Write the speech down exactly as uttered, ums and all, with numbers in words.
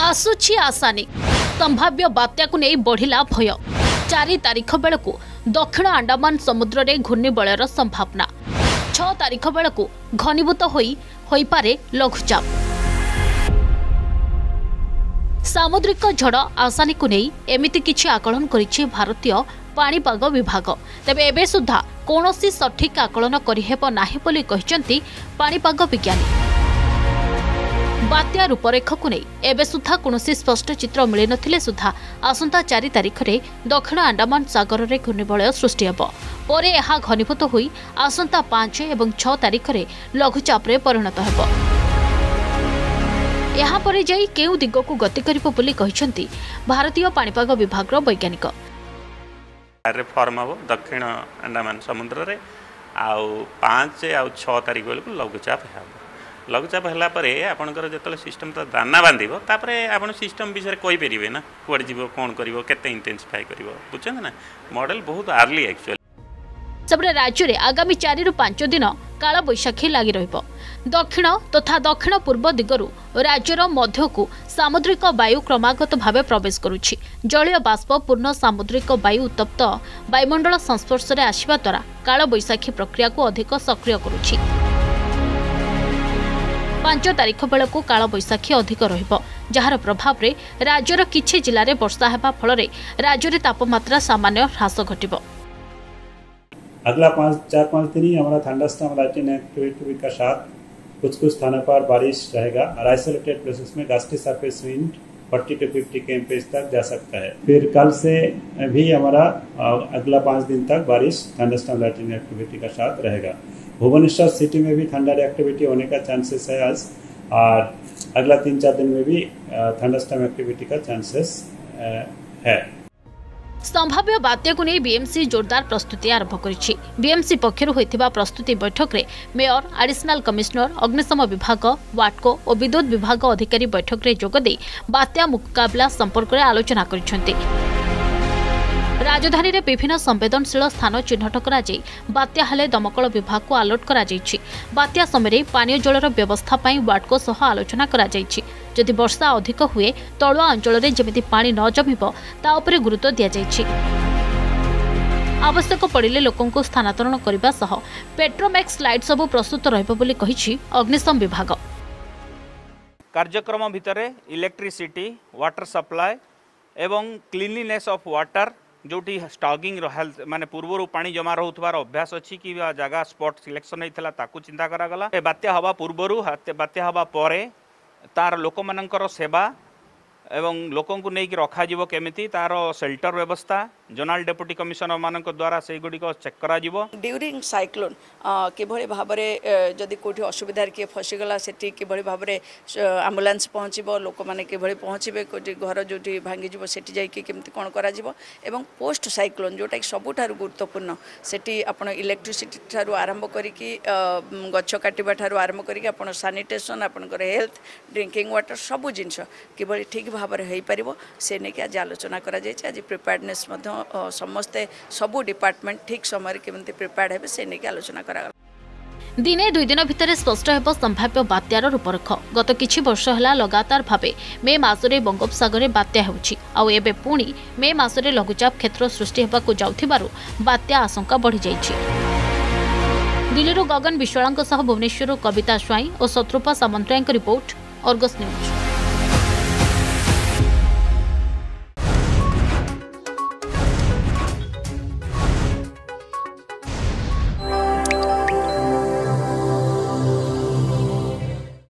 आसुछि आसानी संभाव्य बात्या को नहीं बढ़िला भय। चार तारीख बेलू दक्षिण अंडमान समुद्र में घूर्णिबलयर संभावना। छह तारीख बेलू घनीभूत होई होइपारे लघुचाप। सामुद्रिक झड़ आसानी को नहीं एमिति किछि आकलन करिछि भारतीय पाणीपाग विभाग। तेबे एबे सुद्धा कौनसी सठिक आकलन करिहेब नाही बोली कहिसंती पाणीपाग विज्ञानी। बात्या रूपरेख को नहीं एबे सुधा कौनसी स्पष्ट चित्र मिल नथिले सुधा आसंता चार तारीख में दक्षिण अंडमान सागर में घूर्णिबलय सृष्टि हेब। परे एहा घनीभूत होई आसंता पांच एवं छह तारीख में लघुचाप रे परिणत हेब। यहाँ पर जाई केउ दिग को गति करिबो बोली कहिसंती भारतीय पाणीपाग विभाग वैज्ञानिक। फॉर्म हम दक्षिण अंडमान समुद्र रे आउ पांच आउ छह तारीख बेलू लघुचाप है। लघुचाप है आपंकर जो सिस्टम तो दाना बांध आप सिस्टम विषय कहींपर ना कौड़ जीव कौन कर इंटेंसिफाई कर बुझे ना मॉडल बहुत आर्ली एक्चुअली। सबरे राज्य में आगामी चार रु पांच दिन काल बैशाखी लगी रहिब। दक्षिण तथा दक्षिण पूर्व दिगरू राज्यर मध्यकू सामुद्रिक वायु क्रमागत भाव प्रवेश करुछि। जलीय बाष्प पूर्ण सामुद्रिक वायु उत्तप्त वायुमंडल संस्पर्श में आसिबा द्वारा काल बैशाखी प्रक्रिया को अधिक सक्रिय करुछि। पांच तारीख बेलू काल बैशाखी अधिक रहिब, जार प्रभाव में राज्यर किछि जिले में वर्षा हेबा फल राज्य में तापमात्रा सामान्य ह्रास घटिब। अगला पाँच चार पाँच दिन ही हमारा थंडरस्टॉर्म लाइटनिंग एक्टिविटी के साथ कुछ कुछ स्थानों पर बारिश रहेगा और आइसोलेटेड प्लेसेस में गस्टी सरफेस विंड चालीस टू पचास किलोमीटर तक जा सकता है। फिर कल से भी हमारा अगला पाँच दिन तक बारिश थंडरस्टॉर्म लाइटनिंग एक्टिविटी का साथ रहेगा। भुवनेश्वर सिटी में भी थंडर एक्टिविटी होने का चांसेस है आज, और अगला तीन चार दिन में भी थंडरस्टॉर्म एक्टिविटी का चांसेस है। संभाव्य बात्या को नहीं बीएमसी जोरदार प्रस्तुति आरंभ करिछि। बीएमसी पक्षरु होइथिबा प्रस्तुति बैठक रे मेयर, एडिशनल कमिश्नर, अग्निशम विभाग, वाटको और विद्युत विभाग अधिकारी बैठक रे जोग दे बात्या मुकाबला संपर्क रे आलोचना करिसेंती। राजधानी रे विभिन्न संवेदनशील स्थान चिन्हट करा जाई बात्या हेले दमकल विभाग को अलर्ट करा जाईछि। बात्या समय पानीय जलर व्यवस्था पई वाटको सह आलोचना करा जाईछि। जदि वर्षा अधिक हुए तलुआ अंचल में जमिति पानी न जमिब ता उपरे गुरुत्व दिया जाईछि। आवश्यक पड़िले लोकों को स्थानांतरण करने सह पेट्रोमैक्स लाइट सबु प्रस्तुत रहिबो बोली कहिछि अग्निशम विभाग। कार्यक्रम भितरे इलेक्ट्रिसिटी, वाटर सप्लाई एवं क्लीनलीनेस ऑफ वाटर जोटी स्टॉगिंग हेल्थ माने पूर्वर पानी जमा रोथबार अभ्यास अच्छी कि जगह स्पॉट सिलेक्शन होता ताकू चिंता करागला। बात्या हवा पूर्वर बात्या हवा परे तार लोक मानकर सेवा एवं लोकों को नहीं रखा जीवो केमिति तार शेल्टर व्यवस्था जोनल डेप्यूटी कमिशनर मानक द्वारा से गुडी को चेक करा जीवो। ड्यूरिंग साइक्लोन किभଳି भाबरे जदि कोठी असुविधा के फसीगला सेठी किभଳି भाबरे एम्बुलेंस पहुँचबो, लोक माने किभଳି पहुँचबे, कोठी घर जोठी भांगी जीवो सेठी जाई के केमिति कोन करा जीवो। एवं पोस्ट साइक्लोन जोटा सबुठारु गुरुत्वपूर्ण सेठी आपण इलेक्ट्रिसिटी ठारु आरंभ करिकि गच्छ काटिबा ठारु आरंभ करिकि आपण सैनिटेशन, आपनकर हेल्थ, ड्रिंकिंग वाटर सबु जिंस किभଳି ठीक भाव में से नहीं आज आलोचना करा जाय। आज प्रिपेयर्डनेस समस्ते सबू डिपार्टमेंट ठीक समय केमती प्रिपेयर्ड हे से नहीं आलोचना करा। दिने दुई दिन भितर स्पष्ट हेब संभाव्य बात्यार रूपरेख। गत किछि वर्ष है लगातार भावे मे मासरे बंगोपसागर में बात्या होउछि, आउ एबे पुणी मे मासरे लघुचाप क्षेत्र सृष्टि हेबाकु जाउथिबारु बात्या आशंका बढ़ी जाइछि। दिल्ली गगन विश्वाल भुवनेश्वर कविता स्वाई और Shatarupa Samantaray report, Argus news.